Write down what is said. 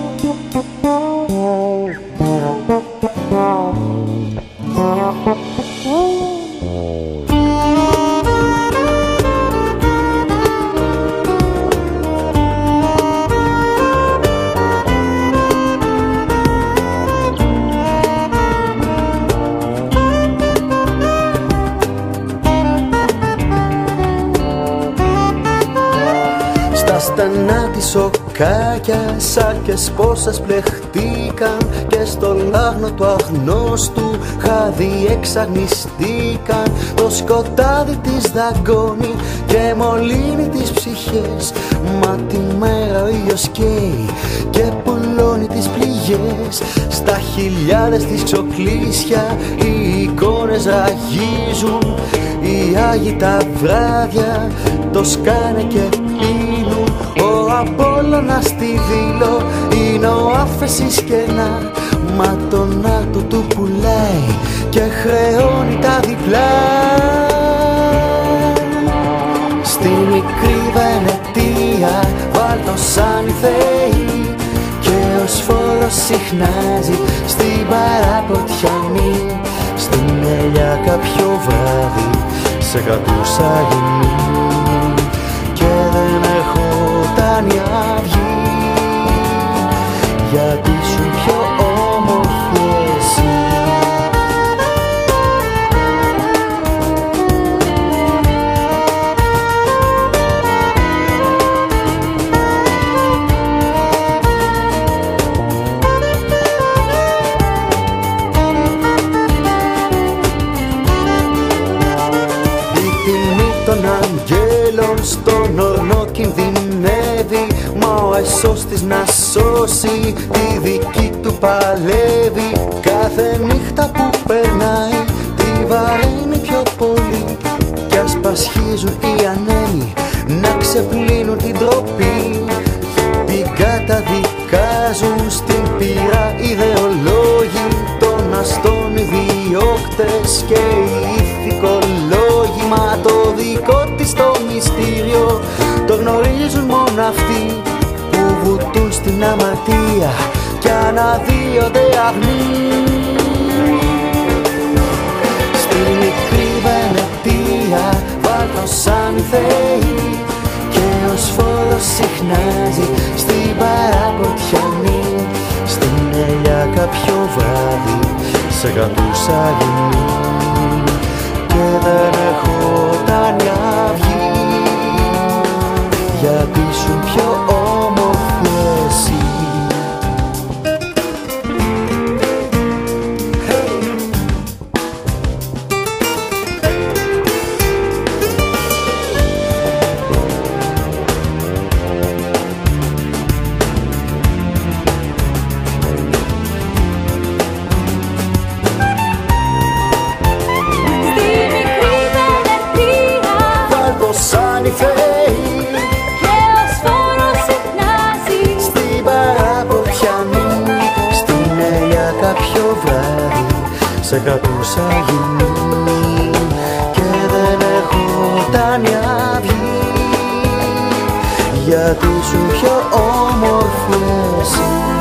Στενά τη σοκάκια, σάρκες πόσες πλεχτήκαν και στο λάγνο του αγνώστου χάδι εξαγνιστήκαν. Το σκοτάδι της δαγκώνει και μολύνει τις ψυχές, μα τη μέρα ο ήλιος καίει και πουλώνει τις πληγές. Στα χιλιάδες της ξοκλήσια οι εικόνες ραγίζουν, οι Άγιοι τα βράδια το σκάνε και πίνουν. Ο Απόλλωνας στη Δήλο είναι ο άφεσης κενά, μα τον άτο του πουλάει και χρεώνει τα διπλά. Στη μικρή Βενετία βάλτο σαν οι θεοί και ο σφόρος συχνάζει στην παραποτιανή. Στην Ελιά κάποιο βράδυ σε κρατούσα γυμνή και δεν ερχόταν η αυγή, γιατί σου πιο όμορφη εσύ. Στον ορνό κινδυνεύει, μα ο εσώς της να σώσει τη δική του παλεύει. Κάθε νύχτα που περνάει τη βαραίνει πιο πολύ κι ας πασχίζουν οι ανέμοι να ξεπλύνουν την ντροπή. Την καταδικάζουν στην πείρα ιδεολόγοι, τον αστών οι διώκτες και οι ηθικολόγοι. Μα το δικό της το μυστήριο το γνωρίζουν μόνο αυτοί που βουτούν στην αμαρτία κι αναδύονται αγνοί. Στη μικρή Βενετία βάλτο σαν οι θεοί και ο σφόρος συχνάζει στην παραποτιανή. Στην Ελιά κάποιο βράδυ σε κρατούσα γυμνή και δεν ερχόταν η αυγή, γιατί σου πιο όμορφη εσύ. Σαν οι θεοί και ο σφόρος συχνάζει στην παραποτιανή. Στην Ελιά κάποιο βράδυ σε κρατούσα γυμνή και δεν ερχόταν η αυγή, γιατί σου πιο όμορφη εσύ.